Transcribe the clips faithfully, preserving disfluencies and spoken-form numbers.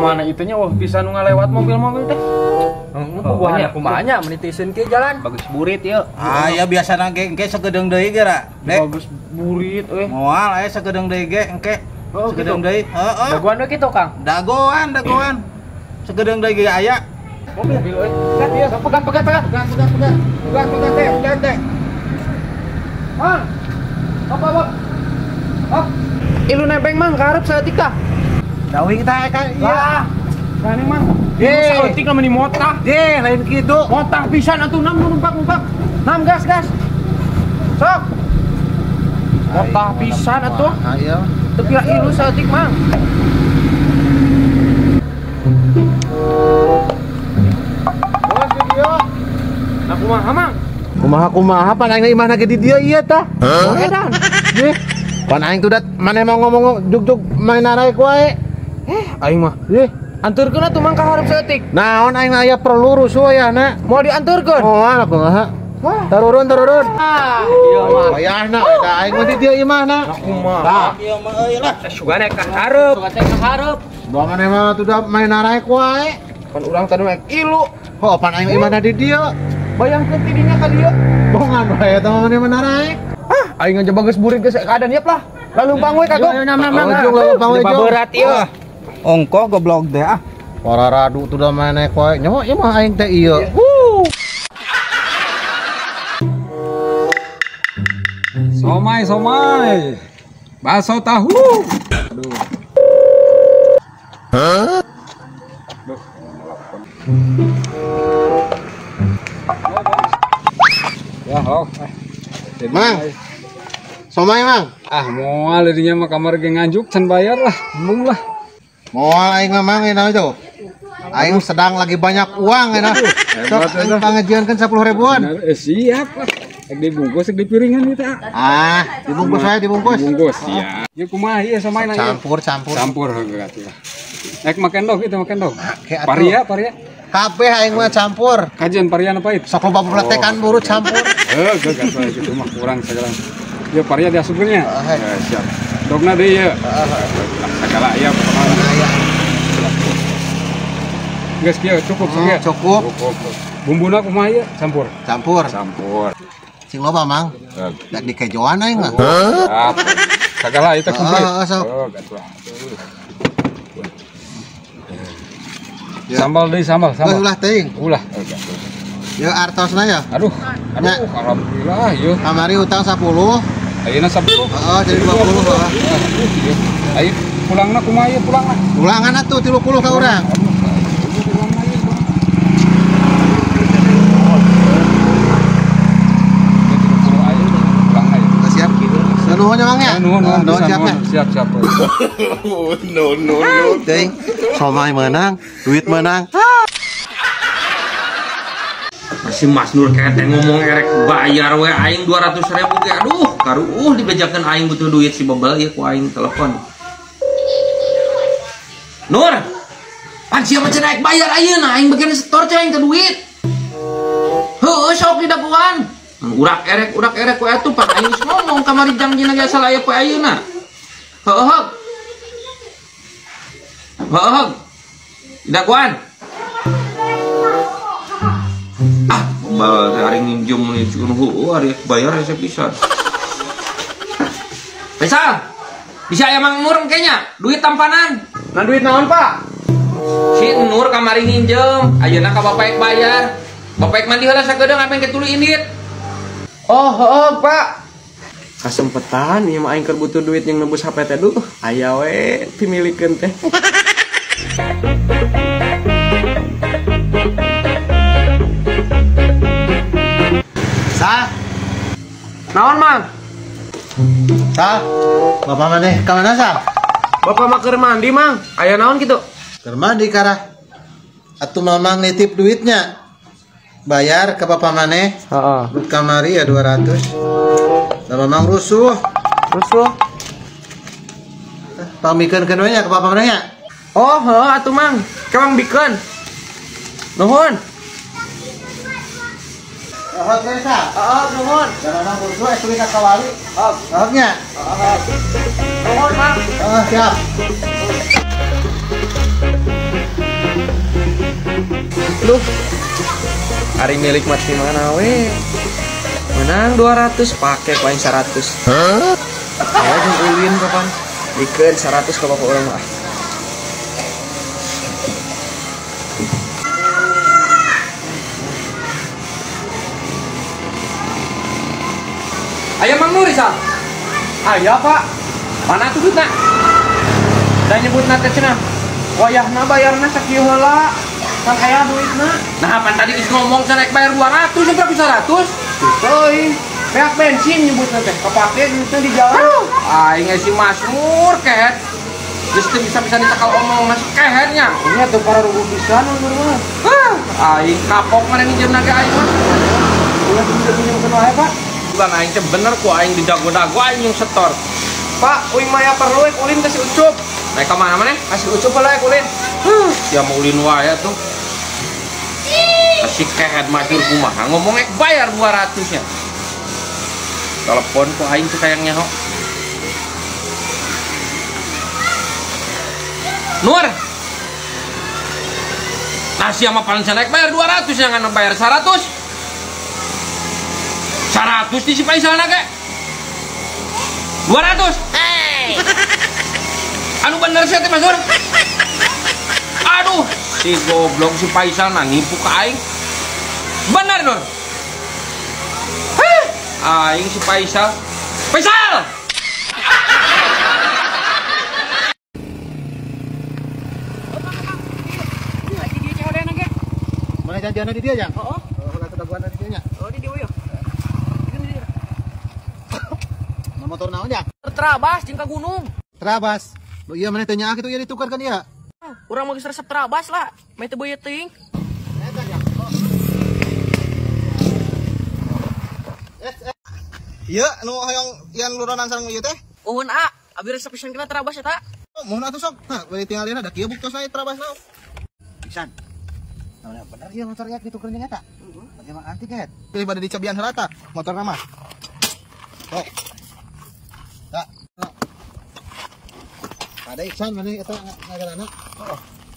mana itunya wah bisa nu ngalewat mobil-mobil teh. Pokoknya kumanya menitisin ke jalan. Bagus burit ya. Ah ya biasana ge engke sagedeng deui ge ra. Bagus burit euy. Moal aya sagedeng deui ge engke. Sagedeng deui. Heeh. Dagoan we kitu, Kang. Dagoan, dagoan. Sagedeng deui ge aya. Mobil euy. Kan dia pegang pegang pegang pegang pegang pegang. Pegang pegang teh, pegang teh. Mang. Apa apa? Hop. Ilu nebeng mang karep saeutik tah. Dawing teh ka iya. Gani mang. Ye, saeutik lamun di motah. Ye, lain kitu. Motah pisan atuh nam numpak-numpak. Nam gas gas. Sok. Motah pisan atuh. Ayo. Teu kira ilu saeutik mang. Bos video. Aku mah mang. Kumaha kumaha pan aing imahna ge di dieu ieu tah. Oh edan. Ye. Pan aing tuh dat maneh mau ngomong jug-jug main araek wae. Eh, aing mah. Ye. Anturkeun atuh mang ka hareup saeutik. Naon aing aya perlu rusuh ya na. Mau dianturkeun? Oh, aku mah. Tarurun tarurun. Ah, ieu mah. Payahna eta aing mah di dieu imahna. Aku mah. Tah. Ieu mah euy lah. Sugane ka hareup. Sugane ka hareup. Buangan emang tuh udah main araek wae. Pan urang tadi mah ilu. Oh, pan aing imahna di dieu. Bayangkeun tidinya ka dieu. Bongan wae eta mah mana araek. Ah, aing aja bagus burit geus keadaan ieu lah. Lalu pang we kagok. Ayo nam nam nam. Ujung lalu pang we jong. Berat ieu. Ongkoh goblok deh ah. Para radu tuh udah main naik wae. Nyawa ieu mah aing teh ieu. Somai, somai. Bakso tahu. Aduh. Hah? Aduh. Ya, halo. Eh, Mang. Somai, Mang. Ah, moal dirinya mah kamar ge nganjuk can bayar lah. Embung lah. Moal aing mah Mang enak itu. Aing sedang lagi banyak uang enak. Sok aing pangajiankeun sepuluh ribuan. Bener, eh, siap lah. Ek dibungkus, ek dipiringan itu. Ah, dibungkus saya dibungkus. Dibungkus, ya. Ya kumaha ieu somai na. Campur, campur. Campur berarti lah. Ek makan dog itu makan dog. Kayak Paria, paria. Kabeh aing mah campur. Kajian paria apa itu? Sok loba peletekan buru campur. Eh, gak gak soal gitu mah kurang sekarang. Ya paria diasupkeunnya. Ah, hai. Ya, siap. Dogna deui ya. Segala aya pokokna. Geus kieu cukup Hmm, sekieu. cukup. Cukup. Bumbuna kumaha ieu? Campur. Campur. Campur. Sing loba Mang. Dak dikejoan aing mah. Siap. Segala itu komplit. Ah, ah, sok. Oh, gatuh. Sambal deui sambal, Geus sambal. ulah teuing. Ulah. Oh, gatuh. Ye artosna ya. Aduh, Ya. aduh, alhamdulillah yeuh. Kamari utang sepuluh. Ayeuna sepuluh. Heeh, jadi dua puluh heeh. Ayo pulangna kumaha ieu pulangna? Ulangan atuh tiga puluh ka urang. Siap. Nuhun ya Mang ya. Nuhun, nuhun, Nuhun bisa, siap ya. nuhun. Siap, siap. No no no. Teuing, somai menang, duit menang. Si Mas Nur kete ngomong erek bayar we aing dua ratus ribu ge aduh karuuh dibejakeun aing butuh duit si bebel ieu ku aing telepon. Nur, pan siapa cenah naik bayar ayeuna aing beukeun setor cai aing teh duit. Heueuh sok di daguan. Urak erek urak erek we atuh pan aing geus ngomong kamari jangjina ge asal aya poe ayeuna. Heueuh. Heueuh. Di daguan. Ah, bal hari minjem nih cukup hu, hari bayar saya bisa. Faisal, bisa ya Mang Nur kayaknya duit tampanan. Nah duit naon Pak? Si Nur kamari nginjem, ayeuna ka bapak bayar. Bapak mandi heula sakedeung apen ketulu indit. Oh, heeh Pak. Kasempetan ieu mah aing keur butuh duit yang nebus H P teh duh. Aya we pimilikeun teh. Sah, Naon Mang? sah. Bapak maneh ka mana sah? Bapak mah keur mandi Mang. Aya naon kitu? Keur mandi karah. Atuh mamang nitip duitnya. Bayar ke bapak maneh. Heeh. Duit kamari ya dua ratus. Da mamang rusuh. Rusuh. Pamikeun keun we nya ke bapak maneh nya. Oh, heeh atuh Mang. Kemang bikeun. Nuhun. Heeh, teh sah. Heeh, nuhun. Da mamang rusuh es duit ka kawali. Heeh. Heeh nya. Nuhun Mang. Heeh, siap. Duh. Hari milik mati mana we? Menang dua ratus pakai koin seratus. Hah? Saya jeung ulin kapan? Dikeun seratus ka bapak urang mah. Ayah Mang Nur Isa. Ayah Pak. Mana tuh duitna? Da nyebutna teh cenah. Wayahna bayarna sakieu heula. Kan aya duitna. Nah, pan tadi geus ngomong cenah bayar dua ratus, jeung berapa seratus? Teuing. Beak bensin nyebutna teh. Kapake duitna di jalan. Aing si Masmur kehet. Geus teu bisa-bisa ditakal omong nasi kehetnya. Nya teu para rubuh pisan Nur mah. Hah, aing kapok mah minjem naga aing mah. Ulah pinjem-pinjemkeun wae, Pak. Bukan aing teh bener ku aing didago-dago aing yang setor. Pak, uing maya perlu ek ulin kasih ucup. Naik ke mana maneh? Kasih ucup lah ek ulin. Huh, sia mau ulin wae tuh. Kasih kehet majur kumaha ngomong ek bayar dua ratus nya. Telepon ku aing teh kayang nyaho. Nur. Nah sia mah paling sana ek bayar dua ratus yang ngan bayar seratus. seratus di si Faisal nake dua ratus. Hey. Anu bener sih teh Masur. Aduh si goblok si Faisal mah nipu ka aing. Bener Nur. Heh, aing si Faisal. Faisal. Mana janjian di dia aja? Oh, oh lah ketaguan di dia nya. oh di dia yo. Motor naon ya? Terabas jeung ka gunung. Terabas. Lo iya mana tanya kitu ieu ditukar kan ieu? Urang mah geus resep terabas lah. Meh teu beuyeut teuing. Eta ya. Iya, nu hoyong yang luronan sareng ieu teh. Uhun A, abi resep pisan kena terabas eta. Oh, mohon atuh sok. Nah, bari tingalina da kieu buktos na terabas na. Pisan. Nah, bener ieu motor yak ditukar jeung eta. Heeh. Bagaimana antik ket? Pilih pada dicabian harata motor mah. Oh. Tak. Ada Iksan mana eta ngagarana? Oh.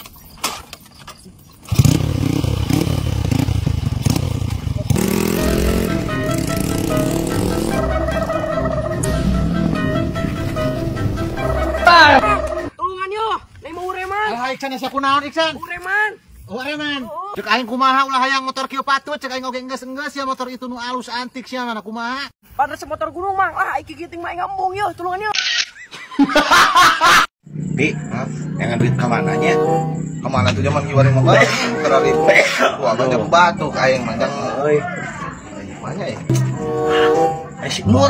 Tulungan yo, lain mau ureman. Ah, Iksan asa kunaon Iksan? Ureman. Oh, Reman. Cek aing kumaha ulah hayang motor kieu patut, cek aing oge enggeus-enggeus ya motor itu nu alus antik sia mana kumaha. Pada semotor gunung mang, ah iki giting mah ngambung yo, tulungan yo. Bi, yang duit kamananya? Kemana tuh zaman kiwari motor? Kerari wah banyak batu aing manjang euy. Mana ya? Eh si Nur.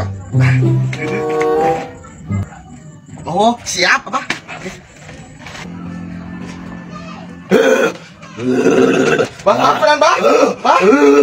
Oh, siap apa? Bang, pelan bang. Bang.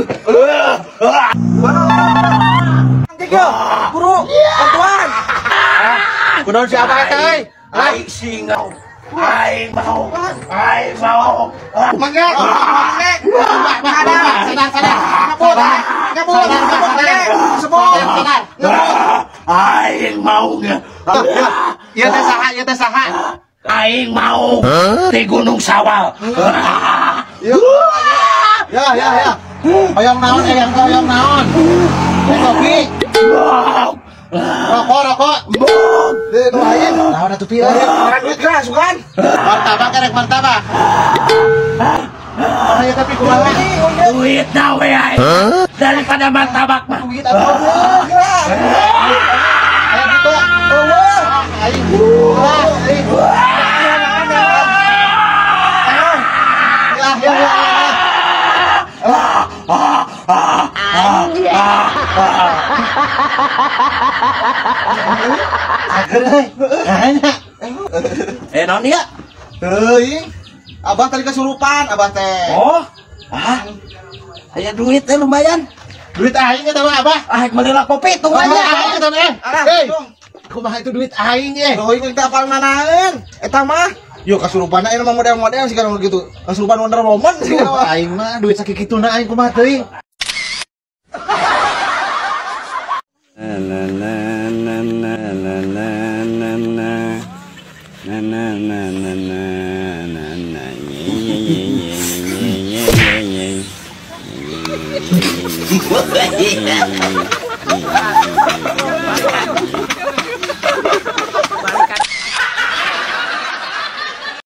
Antik yo, guru, bantuan. Kunaon siapa teh? Aing singgau, aing mau, aing mau. Mangga, mangga. Sadar, sadar, sadar. Ngapur, ngapur, ngapur. Semua sadar. Aing mau nge. Ieu teh saha, ieu teh saha? Aing mau di Gunung Sawal. Ya, ya, ya. Hoyong naon, hoyong hoyong naon. Kopi. Rokok, rokok. Deh, doain. Naon atuh pieu? Orang duit keras bukan? Martabak kerek martabak. Ayo tapi kumaha? Duit na we aing. Daripada martabak mah. Duit atuh. Ayo gitu. Eueuh. Ayo. Ayo. Ya, ya, ya. Eh non dia? Teuing. Abah tadi kesurupan, abah teh. Oh. Ah. Aya duit teh lumayan. Duit aing eta mah abah. Ah, meulila kopi tuh Kumaha banyak. aing eta mah? Hei. Kumaha itu duit aing ye? Euy geus apal nanaeun. Eta mah Yo kasurupan aing mah model-model sih kalau gitu. Kasurupan Wonder Woman sih kalau aing mah duit sakituna aing kumaha teuing. La la la la la la la la la na na na na na na na ye ye ye ye ye ye ye Hmm.